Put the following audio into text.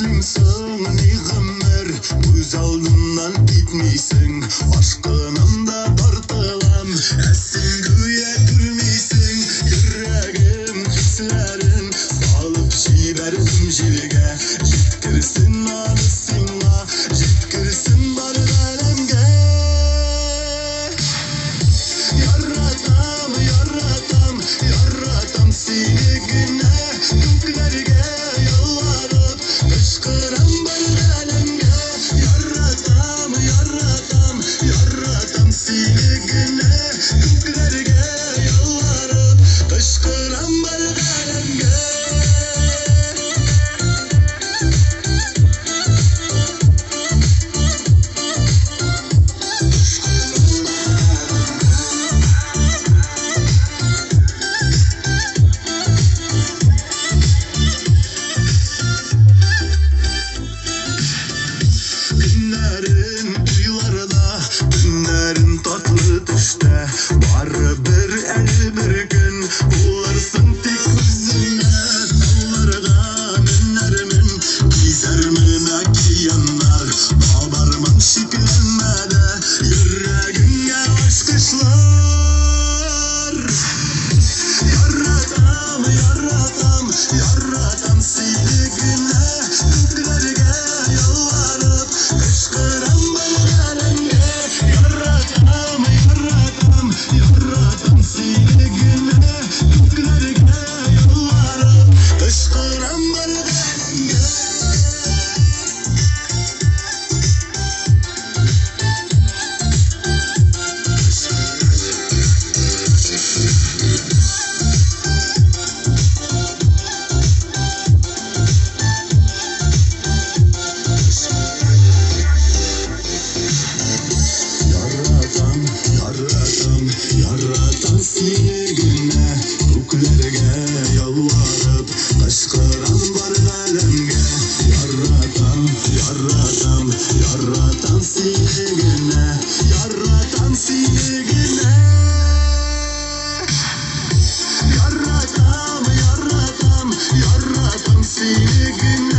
Müslümsün nigmer, göz aldından gitmeysin. Aşkınımda tartılam, esin güye kürmeysin. Yüreğim hislerin, salıp jiberim jilge. Jitkirsin anısına, jitkirsin bardalemge. Yaratam, yaratam, yaratam seni güne. Göklerge yalvarıp kışkıram bardalemge. Yaratam, yaratam, yaratam seni güne. Göklerge yalvarıp kışkıram bardalemge. Günlerin uyularda, günlerin tatlı düşte. Var bir el bir gün, bularsın tek yüzüne. Dallardan önlerimin, gizerimin akiyanlar. Bağlarman şiklenmede, yüreğine aşkışlar. Yaratam, yaratam, yaratam seni güne. Göklerge yalvarıp kışkıram bardalemge. Yaratam, yaratam, yaratam seni güne. Göklerge yalvarıp kışkıram bardalemge. Yaratam seni güne, göklerge yalvarıp kışkıran bardalemge. Yaratam, yaratam, yaratam seni güne, yaratam seni güne. Yaratam, yaratam, yaratam seni güne.